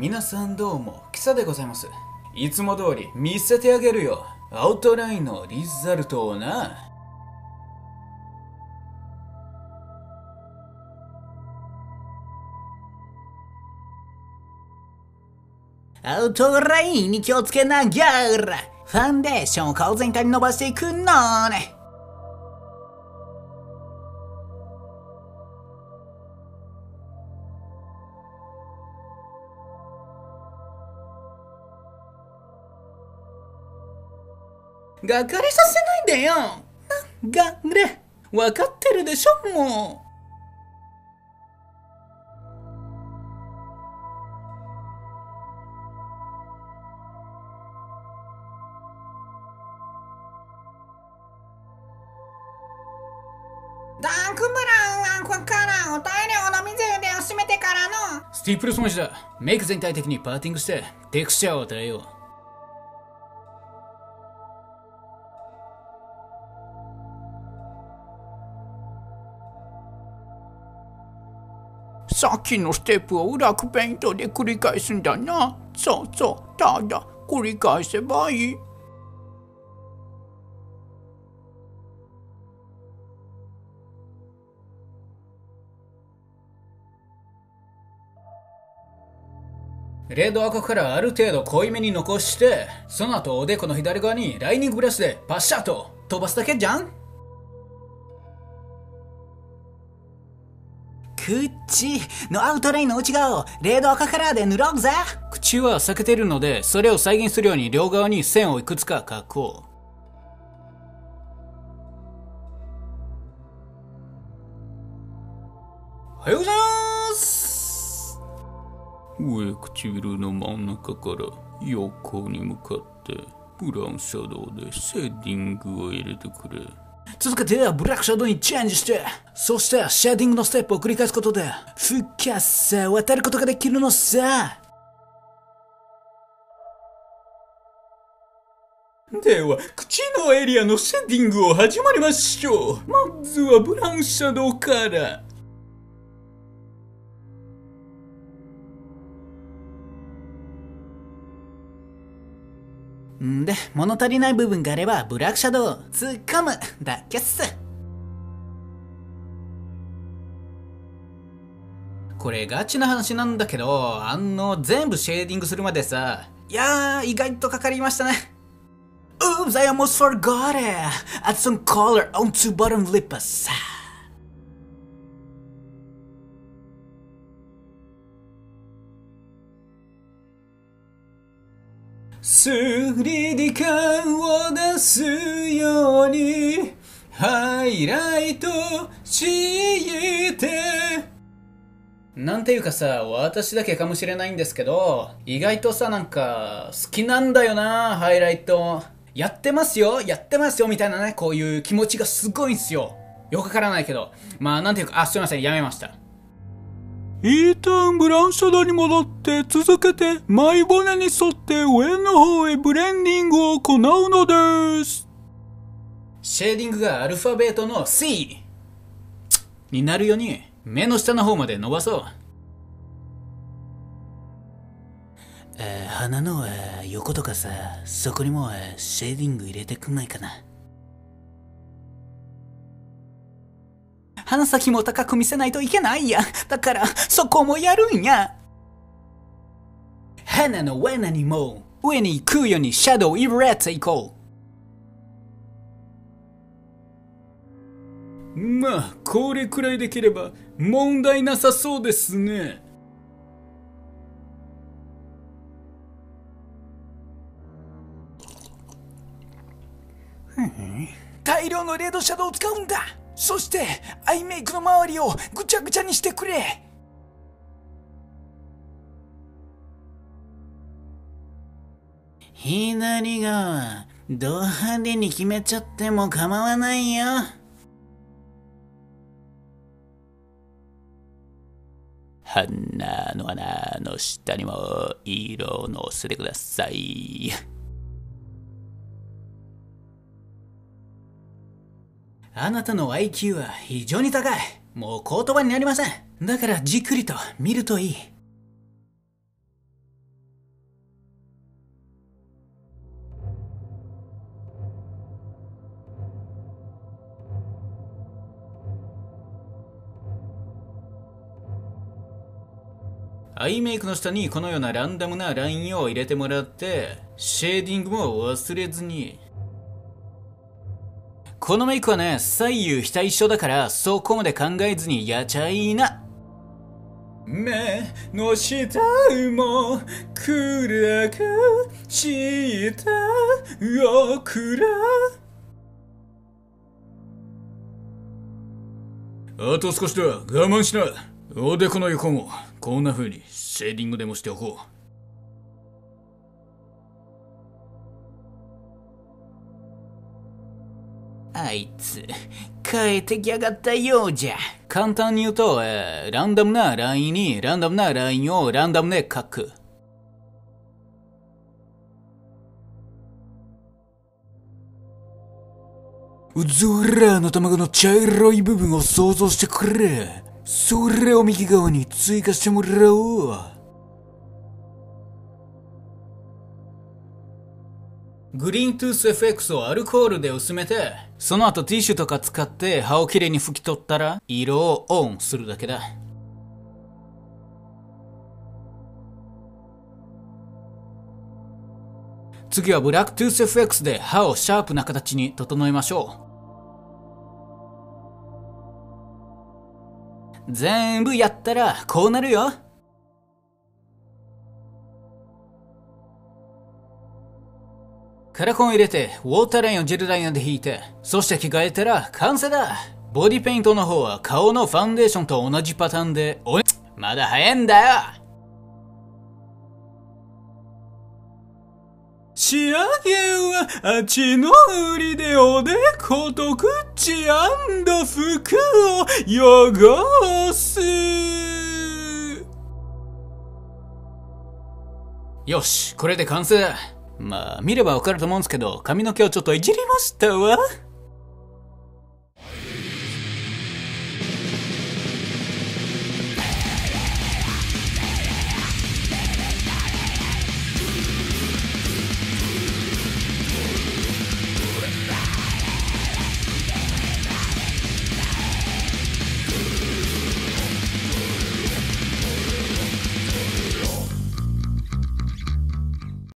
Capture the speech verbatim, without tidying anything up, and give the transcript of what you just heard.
皆さんどうも、キサでございます。いつも通り見せてあげるよ。アウトラインのリザルトをな。 アウトラインに気をつけながらファンデーションを顔全体に伸ばしていくのね。がかりさせないでよ。がれわかってるでしょもう。ダークブラウンはここからお大量の水で薄めてからのスティープルスマッシュだ。メイク全体的にパーティングしてテクスチャーを与えよう。 さっきのステップを裏クペイントで繰り返すんだな。そうそう、ただ繰り返せばいい。 レード赤からある程度濃いめに残して、その後おでこの左側にライニングブラシでパッシャーと飛ばすだけじゃん。 口のアウトラインの内側をレード赤カラーで塗ろうぜ。 口は避けてるので、それを再現するように両側に線をいくつか描こう。おはようございます。 上唇の真ん中から横に向かってブラウンシャドウでシェーディングを入れてくれ。 続けてブラックシャドウにチェンジして、そしてシェーディングのステップを繰り返すことで深さを与えることができるのさ。では口のエリアのシェーディングを始まりましょう。まずはブラウンシャドウから。 んで、物足りない部分があればブラックシャドウを突っ込むだけっす。 これガチな話なんだけど、あの全部シェーディングするまでさ、いやー意外とかかりましたね。 Oops, I almost forgot it. Add some color onto bottom lips. スリーディー 感を出すようにハイライトしてなんていうかさ、私だけかもしれないんですけど、意外とさ、なんか好きなんだよな、ハイライトやってますよやってますよみたいなね、こういう気持ちがすごいんすよ。よくわからないけど、まあなんていうか、あ、すいません、やめました。 一旦ブラウンシャドウに戻って続けて前骨に沿って上の方へブレンディングを行うのです。 シェーディングがアルファベットの C になるように目の下の方まで伸ばそう。 えー、鼻の、えー、横とかさ、そこにも、えー、シェーディング入れてくんないかな。鼻先も高く見せないといけないや。だからそこもやるんや。 鼻の上にも上に行くようにシャドウ入れていこう。まあこれくらいできれば問題なさそうですね。 大量のレードシャドウを使うんだ。そしてアイメイクの周りをぐちゃぐちゃにしてくれ。左側ド派手に決めちゃっても構わないよ。 鼻の穴の下にも色をのせてください。 あなたの アイキュー は非常に高い。もう言葉になりません。だからじっくりと見るといい。 アイメイクの下にこのようなランダムなラインを入れてもらって、シェーディングも忘れずに。このメイクはね、左右非対称だからそこまで考えずにやっちゃいな。目の下も暗くしたよくら。あと少しだ、我慢しな。おでこの横もこんな風にシェーディングでもしておこう。 あいつ変えてきやがったようじゃ。 簡単に言うと、えー、ランダムなラインにランダムなラインをランダムで書く。 うずらの卵の茶色い部分を想像してくれ。それを右側に追加してもらおう。 グリーントゥース エフエックス をアルコールで薄めて、その後ティッシュとか使って歯をきれいに拭き取ったら色をオンするだけだ。次はブラックトゥース エフエックス で歯をシャープな形に整えましょう。全部やったらこうなるよ。カラコンを入れて、ウォーターラインをジェルライナーで引いて、そして着替えたら完成だ。ボディペイントの方は顔のファンデーションと同じパターンで、おい、まだ早いんだよ。 仕上げはあっちの売りでおでこと口&服を汚す。 よし、これで完成だ。まあ、見ればわかると思うんですけど、髪の毛をちょっといじりましたわ。